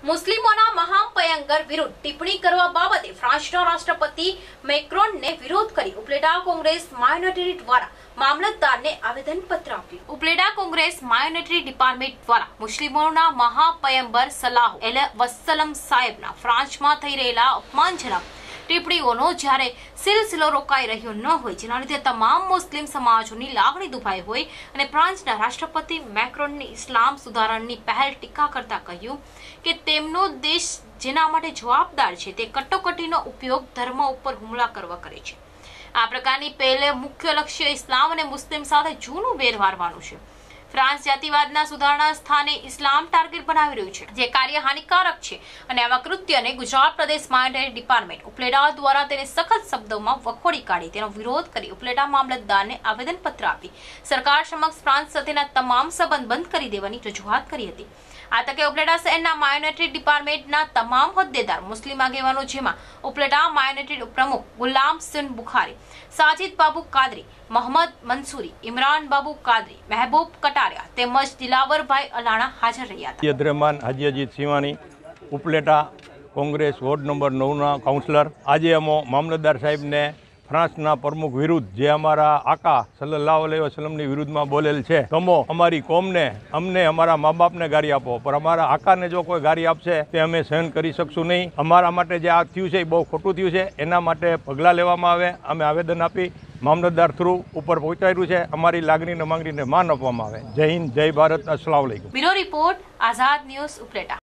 મુસ્લિમોના મહાપયંગર વિરુદ્ધ ટિપ્પણી કરવા બાબતે ફ્રાન્સના રાષ્ટ્રપતિ મેક્રોનને વિરોધ કરી ઉપલેટા કોંગ્રેસ માઇનોરિટી દ્વારા મામલતદારને આવેદનપત્ર આપ્યું। ઉપલેટા કોંગ્રેસ માઇનોરિટી ડિપાર્ટમેન્ટ દ્વારા મુસ્લિમોના મહાપયંગર સલાહુ અલ વસલમ સાહેબના ફ્રાન્સમાં થઈ રહેલા અપમાનજનક ટિપ્પણીઓનો જ્યારે સિલસિલો રોકાઈ રહ્યો ન હોય, જેના લીધે તમામ મુસ્લિમ સમાજોની લાગણી દુભાઈ હોય અને ફ્રાન્સના રાષ્ટ્રપતિ મેક્રોનની ઇસ્લામ સુધારણની પહેલ ટીકા કરતા કહ્યું કે તેમનો દેશ જેના માટે જવાબદાર છે તે કટોકટીનો ઉપયોગ ધર્મ ઉપર હુમલા કરવા કરે છે। આ પ્રકારની પહેલે મુખ્ય લક્ષ્ય ઇસ્લામ અને મુસ્લિમ સાથે જૂનું વેર વારવાનું છે। ફ્રાન્સ જાતિવાદના સુધારણા સ્થાને ઇસ્લામ ટાર્ગેટ બનાવી રહ્યું છે, જે કાર્ય હાનિકારક છે અને આવા કૃત્યને ગુજરાત પ્રદેશ માઇનોરિટી ડિપાર્ટમેન્ટ ઉપલેટા દ્વારા તેને સખત શબ્દોમાં વખોડી કાઢી તેનો વિરોધ કરી ઉપલેટા મામલતદારને આવેદનપત્ર આપી સરકાર સમક્ષ ફ્રાન્સ સાથેના તમામ સંબંધ બંધ કરી દેવાની રજૂઆત કરી હતી। આ તકે ઉપલેટા શહેરના માઇનોરિટી ડિપાર્ટમેન્ટના તમામ હોદ્દેદાર મુસ્લિમ આગેવાનો, જેમાં ઉપલેટા માઇનોરિટી પ્રમુખ ગુલામ સિંહ બુખારી, સાજિદ બાબુ કાદરી, મોહમ્મદ મંસૂરી, ઇમરાન બાબુ કાદરી, મહેબૂબ કટારિયા તેમજ દિલાવરભાઈ અલાણા હાજર રહ્યા હતા। યદરમાન હાજી અજીત સિવાણી, ઉપલેટા કોંગ્રેસ વોર્ડ નંબર 9ના કાઉન્સિલર, આજે અમો મામલતદાર સાહેબને ફ્રાન્સના પ્રમુખ વિરુદ્ધ જે અમારા આકા સલ્લલ્લાહુ અલૈહિ વસલ્લમની વિરુદ્ધમાં બોલેલ છે, તમો અમારી કોમને, અમને અમારા મા બાપને ગારી આપો, પણ અમારા આકાને જો કોઈ ગારી આપશે તે અમે સહન કરી શકશું નહીં। અમારા માટે જે આ થયું છે એ બહુ ખોટું થયું છે, એના માટે પગલાં લેવામાં આવે, અમે આવેદન આપી મામલતદાર થ્રુ ઉપર પહોંચાડ્યું છે। અમારી લાગણીને માંગણીને માન આપવામાં આવે। જય હિન્દ, જય ભારત, અસ્સલામુ અલૈકુમ। Bureau report, Azad news, Upleta.